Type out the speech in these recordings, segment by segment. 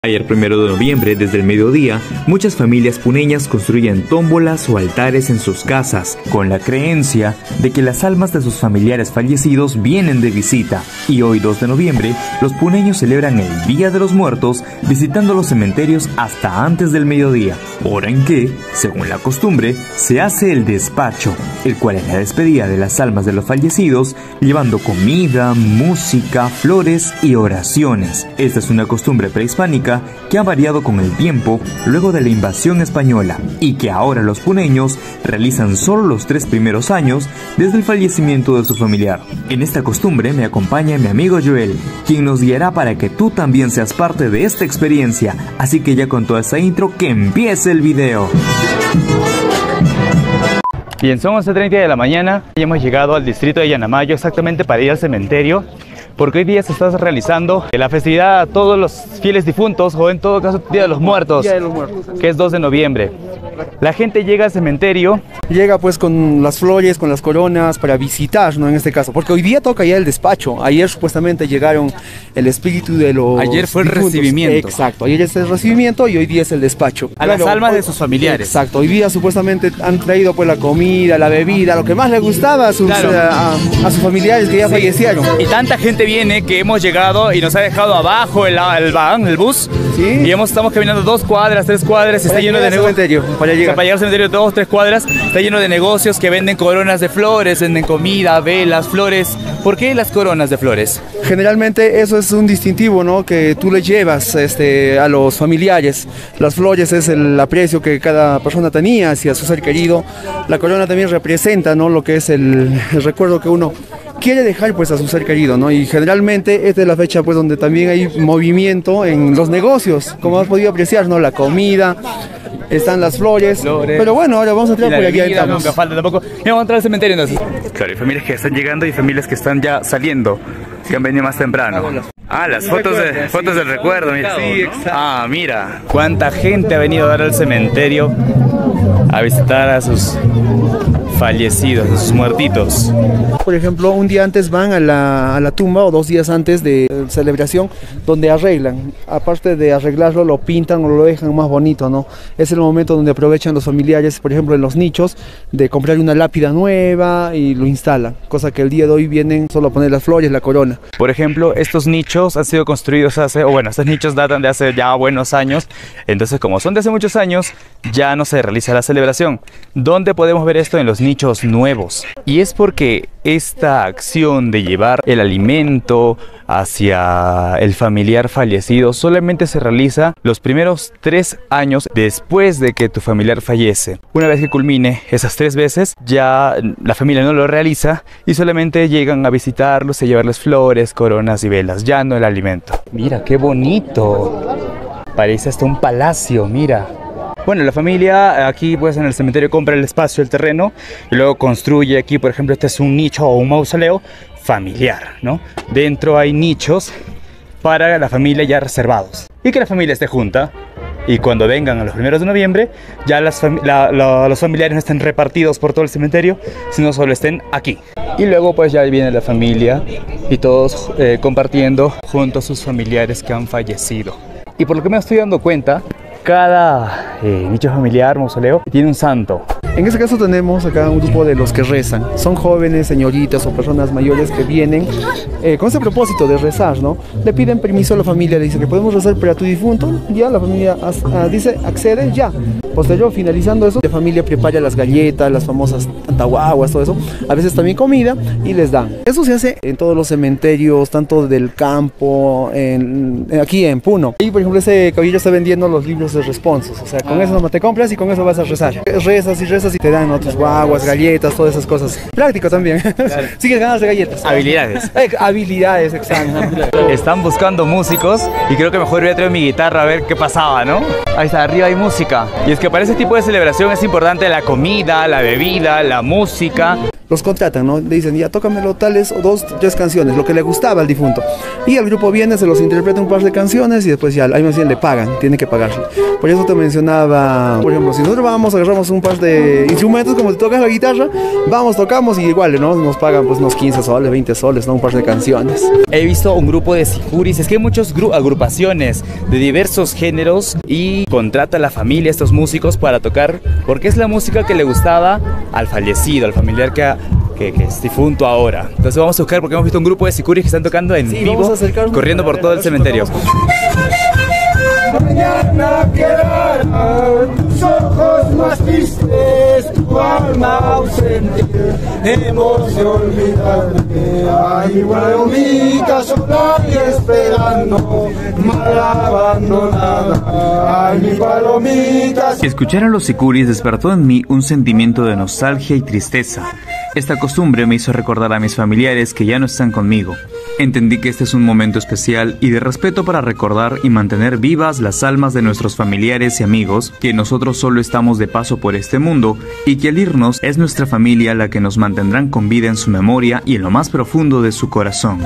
Ayer 1 de noviembre, desde el mediodía, muchas familias puneñas construyen tómbolas o altares en sus casas, con la creencia de que las almas de sus familiares fallecidos vienen de visita. Y hoy 2 de noviembre, los puneños celebran el Día de los Muertos visitando los cementerios hasta antes del mediodía, hora en que, según la costumbre, se hace el despacho, el cual es la despedida de las almas de los fallecidos, llevando comida, música, flores y oraciones. Esta es una costumbre prehispánica que ha variado con el tiempo luego de la invasión española y que ahora los puneños realizan solo los 3 primeros años desde el fallecimiento de su familiar. En esta costumbre me acompaña mi amigo Joel, quien nos guiará para que tú también seas parte de esta experiencia. Así que ya con toda esta intro, que empiece el video. Bien, son 11:30 de la mañana y hemos llegado al distrito de Yanamayo exactamente para ir al cementerio, porque hoy día se está realizando la festividad a todos los fieles difuntos, o en todo caso Día de los Muertos, que es 2 de noviembre. La gente llega al cementerio. Llega pues con las flores, con las coronas para visitar, ¿no? En este caso, porque hoy día toca ya el despacho. Ayer supuestamente llegaron el espíritu de los Ayer fue difuntos. El recibimiento. Exacto, ayer es el recibimiento y hoy día es el despacho. A las almas de sus familiares. Exacto, hoy día supuestamente han traído pues la comida, la bebida, lo que más les gustaba a sus familiares que ya fallecieron. Y tanta gente viene que hemos llegado y nos ha dejado abajo el bus. ¿Sí? Y estamos caminando 2 cuadras, 3 cuadras, está lleno de negocios. Para llegar al cementerio 2, 3 cuadras, está lleno de negocios que venden coronas de flores, venden comida, velas, flores. ¿Por qué las coronas de flores? Generalmente eso es un distintivo, ¿no? Que tú le llevas a los familiares. Las flores es el aprecio que cada persona tenía hacia su ser querido. La corona también representa, ¿no? Lo que es el recuerdo que uno quiere dejar pues a su ser querido, ¿no? Y generalmente esta es la fecha pues donde también hay movimiento en los negocios, como has podido apreciar, ¿no? La comida, están las flores. Pero bueno, ahora vamos a entrar por aquí. Nunca falta tampoco. Y vamos a entrar al cementerio entonces. Claro, hay familias que están llegando y familias que están ya saliendo, que han venido más temprano. Ah, las fotos del recuerdo, mira. Sí, exacto. Ah, mira. Cuánta gente ha venido a dar al cementerio a visitar a sus fallecidos, a sus muertitos. Por ejemplo, un día antes van a la tumba, o 2 días antes de celebración, donde arreglan. Aparte de arreglarlo, lo pintan o lo dejan más bonito, ¿no? Es el momento donde aprovechan los familiares, por ejemplo, en los nichos, de comprar una lápida nueva y lo instalan. Cosa que el día de hoy vienen solo a poner las flores, la corona. Por ejemplo, estos nichos han sido construidos estos nichos datan de hace ya buenos años. Entonces, como son de hace muchos años, ya no se realiza la celebración. ¿Dónde podemos ver esto? En los nichos nuevos. Y es porque esta acción de llevar el alimento hacia el familiar fallecido solamente se realiza los primeros 3 años después de que tu familiar fallece. Una vez que culmine esas 3 veces, ya la familia no lo realiza y solamente llegan a visitarlos, a llevarles flores, coronas y velas, ya no el alimento. Mira qué bonito, parece hasta un palacio, mira. Bueno, la familia aquí pues en el cementerio compra el espacio, el terreno, y luego construye aquí, por ejemplo, este es un nicho o un mausoleo familiar, ¿no? Dentro hay nichos para la familia ya reservados y que la familia esté junta. Y cuando vengan a los 1 de noviembre, ya los familiares no estén repartidos por todo el cementerio, sino solo estén aquí. Y luego pues ya viene la familia y todos compartiendo junto a sus familiares que han fallecido. Y por lo que me estoy dando cuenta, cada nicho familiar, mausoleo, tiene un santo. En este caso tenemos acá un grupo de los que rezan. Son jóvenes, señoritas o personas mayores que vienen con ese propósito de rezar, ¿no? Le piden permiso a la familia, le dicen que podemos rezar para tu difunto. Ya la familia dice, accede, ya. Posterior, finalizando eso, la familia prepara las galletas, las famosas tantahuaguas, todo eso. A veces también comida y les dan. Eso se hace en todos los cementerios, tanto del campo, aquí en Puno. Y por ejemplo ese caballero está vendiendo los libros de responsos. O sea, con eso nomás te compras y con eso vas a rezar. Rezas y rezas y te dan otros guaguas, galletas, todas esas cosas. Práctico también. Claro. Sigues ganando galletas. Habilidades. Habilidades, exacto. Están buscando músicos y creo que mejor voy a traer mi guitarra a ver qué pasaba, ¿no? Ahí está, arriba hay música. Y es que para ese tipo de celebración es importante la comida, la bebida, la música. Los contratan, ¿no? Le dicen, ya tócamelo tales o 2, 3 canciones, lo que le gustaba al difunto. Y el grupo viene, se los interpreta un par de canciones y después ya, ahí más bien le pagan, tiene que pagarle. Por eso te mencionaba, por ejemplo, si nosotros vamos, agarramos un par de instrumentos, como te tocas la guitarra, vamos, tocamos y igual, ¿no? Nos pagan pues unos 15 soles, 20 soles, ¿no? Un par de canciones. He visto un grupo de sicuris, es que hay muchas agrupaciones de diversos géneros y contrata a la familia, a estos músicos para tocar, porque es la música que le gustaba al fallecido, al familiar que es difunto ahora. Entonces vamos a buscar porque hemos visto un grupo de sicuris que están tocando en vivo, corriendo por todo el cementerio. Mañana quedarán tus ojos más tristes, tu alma ausente, hemos de olvidarte. Ay, palomita sola y esperando, mal abandonada. Ay, mi palomita. Escuchar a los sicuris despertó en mí un sentimiento de nostalgia y tristeza. Esta costumbre me hizo recordar a mis familiares que ya no están conmigo. Entendí que este es un momento especial y de respeto para recordar y mantener vivas las almas de nuestros familiares y amigos, que nosotros solo estamos de paso por este mundo y que al irnos es nuestra familia la que nos mantendrán con vida en su memoria y en lo más profundo de su corazón.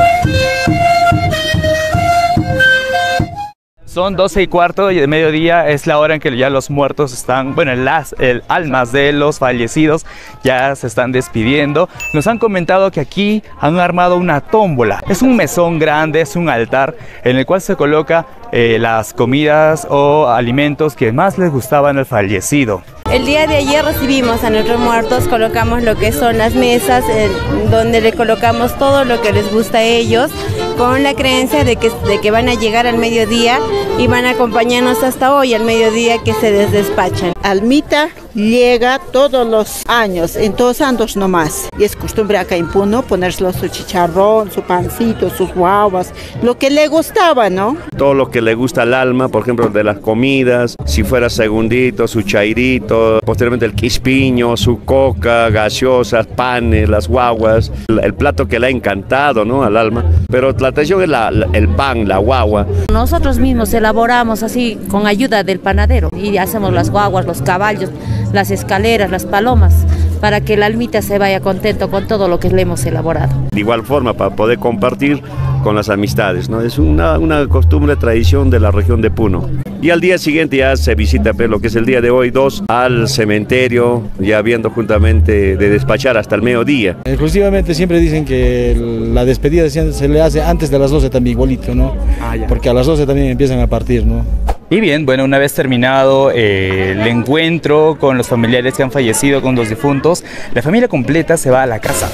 Son 12:15 y de mediodía es la hora en que ya los muertos están, bueno, las almas de los fallecidos ya se están despidiendo. Nos han comentado que aquí han armado una tómbola. Es un mesón grande, es un altar en el cual se coloca las comidas o alimentos que más les gustaban al fallecido. El día de ayer recibimos a nuestros muertos, colocamos lo que son las mesas, donde le colocamos todo lo que les gusta a ellos, con la creencia de que van a llegar al mediodía y van a acompañarnos hasta hoy, al mediodía que se despachan. Almita llega todos los años, en 2 años nomás. Y es costumbre acá en Puno ponérselo su chicharrón, su pancito, sus guavas, lo que le gustaba, ¿no? Todo lo que le gusta al alma, por ejemplo, de las comidas, si fuera segundito, su chairito, posteriormente el quispiño, su coca, gaseosas, panes, las guaguas, el plato que le ha encantado, ¿no? Al alma. Pero la atención es el pan, la guagua. Nosotros mismos elaboramos así con ayuda del panadero y hacemos las guaguas, los caballos, las escaleras, las palomas, para que la almita se vaya contento con todo lo que le hemos elaborado. De igual forma, para poder compartir con las amistades, ¿no? Es una costumbre, tradición de la región de Puno. Y al día siguiente ya se visita, pues, lo que es el día de hoy, 2, al cementerio, ya viendo juntamente de despachar hasta el mediodía. Exclusivamente siempre dicen que la despedida se le hace antes de las 12 también igualito, ¿no? Porque a las 12 también empiezan a partir, ¿no? Y bien, bueno, una vez terminado el encuentro con los familiares que han fallecido, con los difuntos, la familia completa se va a la casa.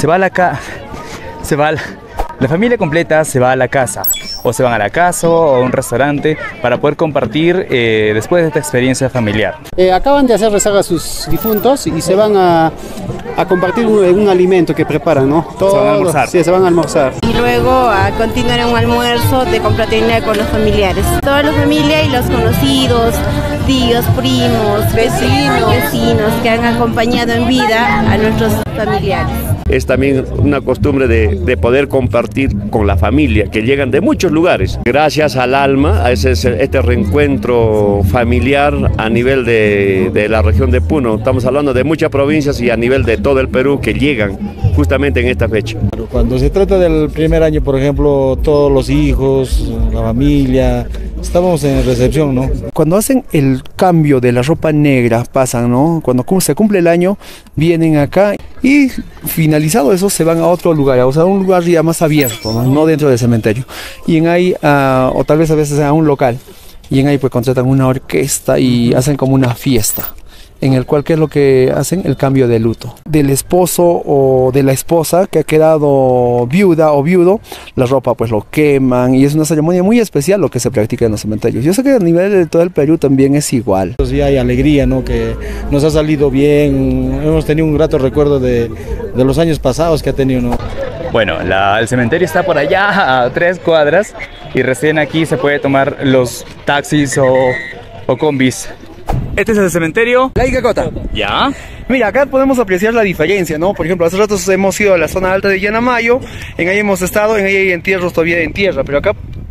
La familia completa se va a la casa, o se van a la casa o a un restaurante para poder compartir después de esta experiencia familiar. Acaban de hacer rezaga a sus difuntos y se van a compartir un alimento que preparan, ¿no? Se van a almorzar. Sí, se van a almorzar. Y luego a continuar un almuerzo de confraternidad con los familiares. Toda la familia y los conocidos, tíos, primos, vecinos que han acompañado en vida a nuestros familiares. Es también una costumbre de poder compartir con la familia, que llegan de muchos lugares. Gracias al alma, a este reencuentro familiar a nivel de la región de Puno. Estamos hablando de muchas provincias y a nivel de todo el Perú que llegan justamente en esta fecha. Cuando se trata del primer año, por ejemplo, todos los hijos, la familia, estamos en recepción, ¿no? Cuando hacen el cambio de la ropa negra, pasan, ¿no? Cuando se cumple el año, vienen acá y finalizado eso se van a otro lugar, o sea, un lugar ya más abierto, no dentro del cementerio. Y en ahí, o tal vez a veces a un local, y en ahí pues contratan una orquesta y hacen como una fiesta, en el cual, ¿qué es lo que hacen? El cambio de luto. Del esposo o de la esposa que ha quedado viuda o viudo, la ropa pues lo queman y es una ceremonia muy especial lo que se practica en los cementerios. Yo sé que a nivel de todo el Perú también es igual. Sí hay alegría, ¿no? Que nos ha salido bien, hemos tenido un grato recuerdo de los años pasados que ha tenido, ¿no? Bueno, el cementerio está por allá a 3 cuadras y recién aquí se puede tomar los taxis o combis. Este es el cementerio La Igacota. ¿Ya? Mira, acá podemos apreciar la diferencia, ¿no? Por ejemplo, hace rato hemos ido a la zona alta de Yanamayo, en ahí hemos estado, en ahí hay entierros todavía en tierra, pero acá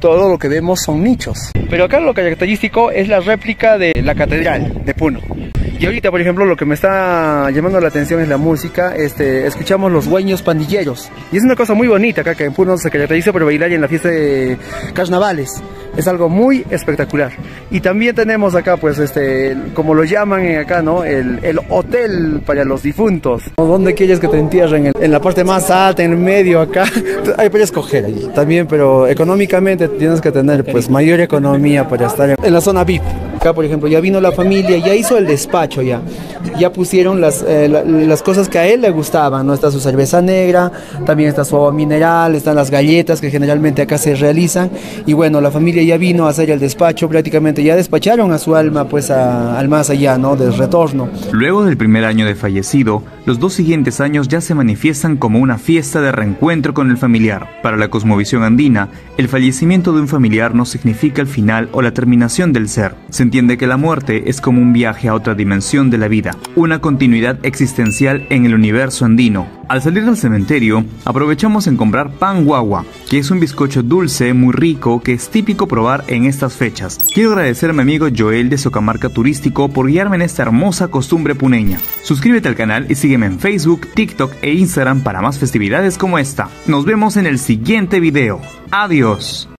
todo lo que vemos son nichos. Pero acá lo característico es la réplica de la catedral de Puno. Y ahorita, por ejemplo, lo que me está llamando la atención es la música. Escuchamos los hueños pandilleros. Y es una cosa muy bonita acá, que en Puno se caracteriza por bailar en la fiesta de carnavales. Es algo muy espectacular. Y también tenemos acá, pues, como lo llaman acá, ¿no? El hotel para los difuntos. ¿Dónde quieres que te entierren? En la parte más alta, en el medio, acá. Hay para escoger allí también, pero económicamente tienes que tener, pues, mayor economía para estar en la zona VIP. Acá, por ejemplo, ya vino la familia, ya hizo el despacho, ya pusieron las cosas que a él le gustaban, ¿no? Está su cerveza negra, también está su agua mineral, están las galletas que generalmente acá se realizan, y bueno, la familia ya vino a hacer el despacho, prácticamente ya despacharon a su alma, pues, al más allá, ¿no? Del retorno. Luego del primer año de fallecido, los 2 siguientes años ya se manifiestan como una fiesta de reencuentro con el familiar. Para la cosmovisión andina, el fallecimiento de un familiar no significa el final o la terminación del ser. Se entiende que la muerte es como un viaje a otra dimensión de la vida, una continuidad existencial en el universo andino. Al salir del cementerio, aprovechamos en comprar pan guagua, que es un bizcocho dulce muy rico que es típico probar en estas fechas. Quiero agradecer a mi amigo Joel de Socamarca Turístico por guiarme en esta hermosa costumbre puneña. Suscríbete al canal y sígueme en Facebook, TikTok e Instagram para más festividades como esta. Nos vemos en el siguiente video. Adiós.